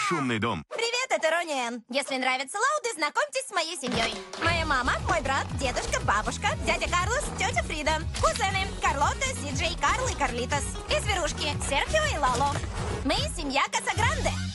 шумный дом. Привет, это Рони Энн. Если нравятся лауды, знакомьтесь с моей семьей. Моя мама, мой брат, дедушка, бабушка, дядя Карлос, тетя Фрида. Кузены Карлота, Сиджей, Карл и Карлитос. И зверушки Серхио и Лало. Мы семья Касагранде.